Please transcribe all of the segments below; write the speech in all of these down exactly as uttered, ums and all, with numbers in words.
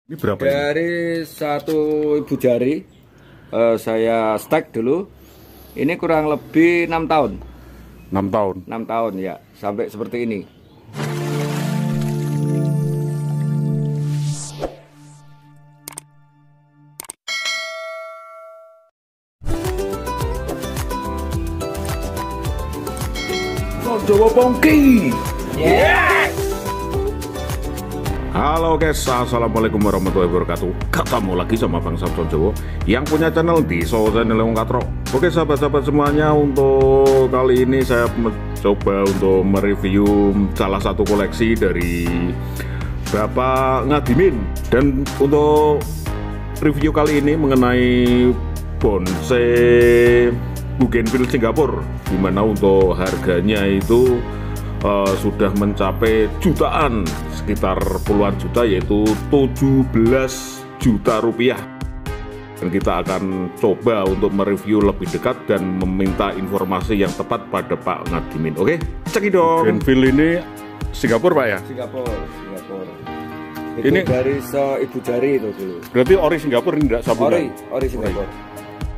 Ini berapa dari ini? Satu ibu jari uh, saya stack dulu. Ini kurang lebih enam tahun. enam tahun. enam tahun ya, sampai seperti ini. Jawa Pongki. Yes. Halo guys, assalamualaikum warahmatullahi wabarakatuh. Ketemu lagi sama Bang Samson Jowo yang punya channel di So Channel Wong Katro. Oke sahabat-sahabat semuanya, untuk kali ini saya mencoba untuk mereview salah satu koleksi dari Bapak Ngadimin. Dan untuk review kali ini mengenai bonsai Bougainville Singapura, dimana untuk harganya itu uh, sudah mencapai jutaan, sekitar puluhan juta, yaitu tujuh belas juta rupiah. Dan kita akan coba untuk mereview lebih dekat dan meminta informasi yang tepat pada Pak Ngadimin. Oke, cekidot. Bougainville ini Singapura Pak ya? Singapura, Singapura. Itu Ini dari so ibu jari itu dulu. Berarti ori Singapura ini tidak sambungan? Ori, ori Singapura. Ori.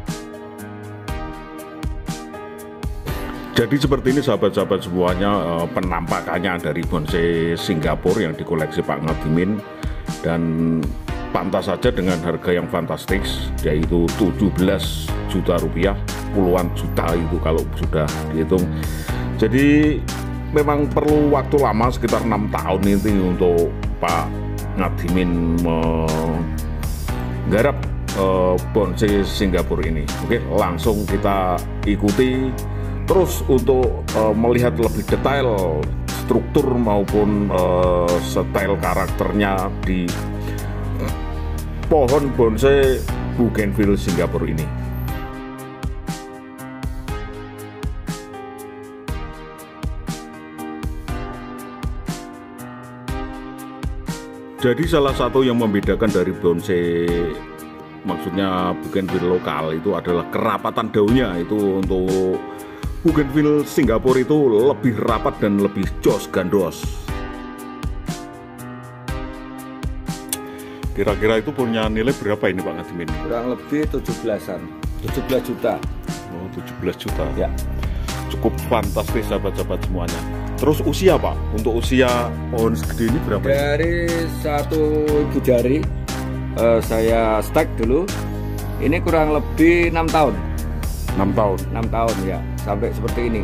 Jadi seperti ini sahabat-sahabat semuanya, penampakannya dari bonsai Singapura yang dikoleksi Pak Ngadimin, dan pantas saja dengan harga yang fantastis, yaitu tujuh belas juta rupiah, puluhan juta itu kalau sudah dihitung. Jadi memang perlu waktu lama, sekitar enam tahun ini untuk Pak Ngadimin menggarap uh, bonsai Singapura ini. Oke, langsung kita ikuti. Terus untuk uh, melihat lebih detail struktur maupun uh, style karakternya di pohon bonsai Bougainville Singapura ini. Jadi salah satu yang membedakan dari bonsai, maksudnya Bougainville lokal, itu adalah kerapatan daunnya. Itu untuk Bougainville Singapura itu lebih rapat dan lebih jos gandos. Kira-kira itu punya nilai berapa ini Pak Ngadimin? Kurang lebih tujuh belasan, tujuh belas juta. Oh, tujuh belas juta. Ya. Cukup fantastis sahabat-sahabat semuanya. Terus usia Pak, untuk usia pohon segede ini berapa? Dari satu ibu jari uh, saya stack dulu. Ini kurang lebih enam tahun. enam tahun. enam tahun ya, sampai seperti ini.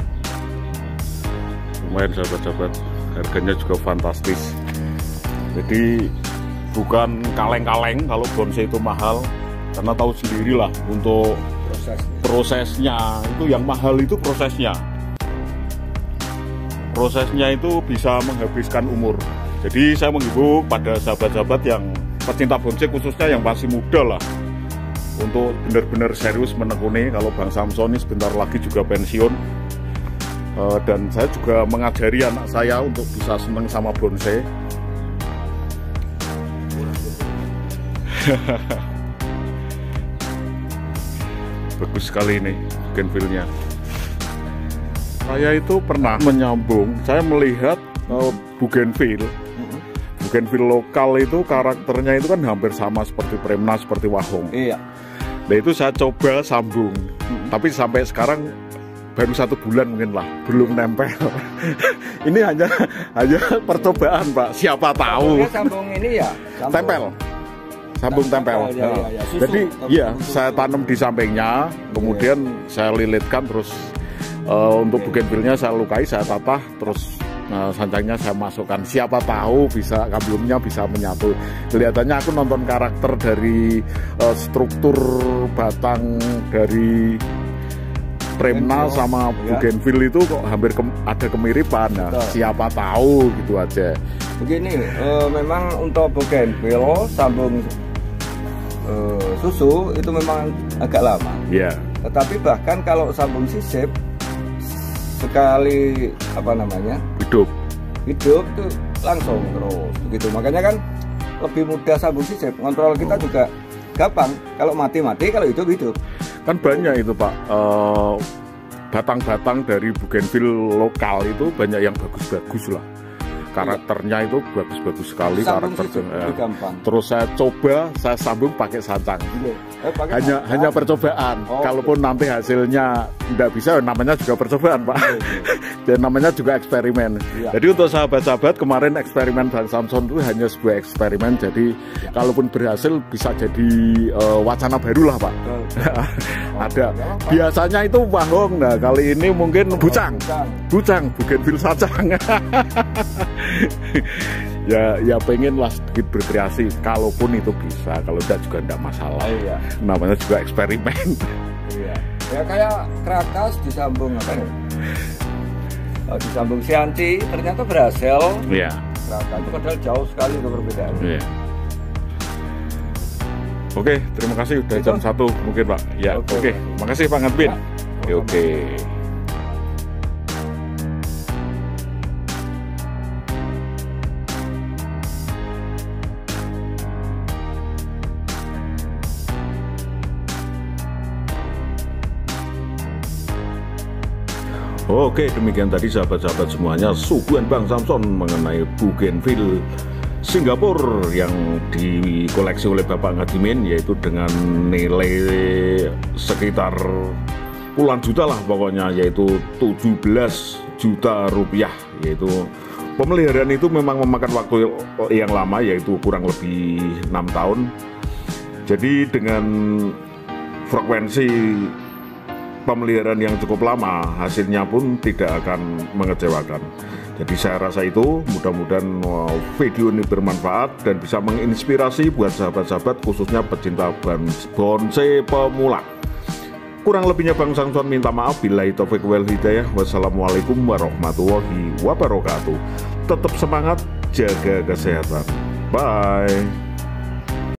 Lumayan sahabat-sahabat, harganya juga fantastis. Jadi bukan kaleng-kaleng kalau bonsai itu mahal, karena tahu sendirilah untuk prosesnya. prosesnya itu yang mahal, itu prosesnya. Prosesnya itu bisa menghabiskan umur. Jadi saya menghimbau pada sahabat-sahabat yang pecinta bonsai, khususnya yang masih muda lah, untuk benar-benar serius menekuni. Kalau Bang Samson ini sebentar lagi juga pensiun, uh, dan saya juga mengajari anak saya untuk bisa seneng sama bonsai. Bagus sekali ini Bougainville-nya. Saya itu pernah menyambung, saya melihat uh, Bougainville Bougainville lokal itu karakternya itu kan hampir sama seperti Premna, seperti Wahong. Iya. Nah itu saya coba sambung, hmm. tapi sampai sekarang baru satu bulan mungkin lah, belum nempel. Ini hanya hanya percobaan Pak, siapa tahu. Sambung ini ya? Sambung. Tempel. Sambung tempel. tempel. Ya, ya, ya. Susu, Jadi ya susu. Saya tanam di sampingnya, kemudian ya. Saya lilitkan, terus uh, untuk Bougainville-nya saya lukai, saya tatah, terus nah, sancangnya saya masukkan. Siapa tahu bisa kambiumnya bisa menyatu. Kelihatannya aku nonton karakter dari uh, struktur batang dari Premna sama Bougainville itu kok hampir ke, ada kemiripan. Nah, siapa tahu gitu aja. Begini, uh, memang untuk Bougainville sambung uh, susu itu memang agak lama. Iya. Yeah. Tetapi bahkan kalau sambung sisip sekali apa namanya hidup hidup itu langsung terus begitu. Makanya kan lebih mudah sambung sisip, kontrol kita juga gampang. Kalau mati-mati, kalau hidup-hidup. Kan banyak itu Pak, batang-batang uh, dari Bougainville lokal itu banyak yang bagus-bagus lah. karakternya itu bagus-bagus sekali karakternya. Gampang. Terus saya coba saya sambung pakai sancang. Eh, pakai hanya sancang. Hanya percobaan. Oh, kalaupun okay. nanti hasilnya tidak bisa, namanya juga percobaan, Pak. Okay, okay. Dan namanya juga eksperimen. Ya. Jadi untuk sahabat-sahabat, kemarin eksperimen Bang Samson itu hanya sebuah eksperimen. Jadi ya. kalaupun berhasil bisa jadi uh, wacana baru lah, Pak. Oh, ada. Ya, biasanya itu wahong. Nah kali ini mungkin bucang, oh, bucang, bougainville sacang. ya ya pengen lah sedikit berkreasi, kalaupun itu bisa, kalau tidak juga tidak masalah. Iya. Namanya juga eksperimen. Iya. Ya kayak kerakas disambung apa ya? Oh, disambung sianci ternyata berhasil. Iya. Kerakas itu padahal jauh sekali itu perbedaannya. Iya. Oke, terima kasih udah jam satu mungkin Pak. Ya, oke. Oke. Makasih Pak Ngadbin. Ya, oke. Oke, demikian tadi sahabat-sahabat semuanya suguhan Bang Samson mengenai bougainville Singapura yang dikoleksi oleh Bapak Ngadimin, yaitu dengan nilai sekitar puluhan juta lah pokoknya, yaitu tujuh belas juta rupiah. Yaitu pemeliharaan itu memang memakan waktu yang lama, yaitu kurang lebih enam tahun. Jadi dengan frekuensi pemeliharaan yang cukup lama, hasilnya pun tidak akan mengecewakan. Jadi saya rasa itu mudah-mudahan video ini bermanfaat dan bisa menginspirasi buat sahabat-sahabat khususnya pecinta bonsai pemula. Kurang lebihnya Bang Samson minta maaf. Billahi taufiq wal hidayah. Wassalamualaikum warahmatullahi wabarakatuh. Tetap semangat, jaga kesehatan. Bye.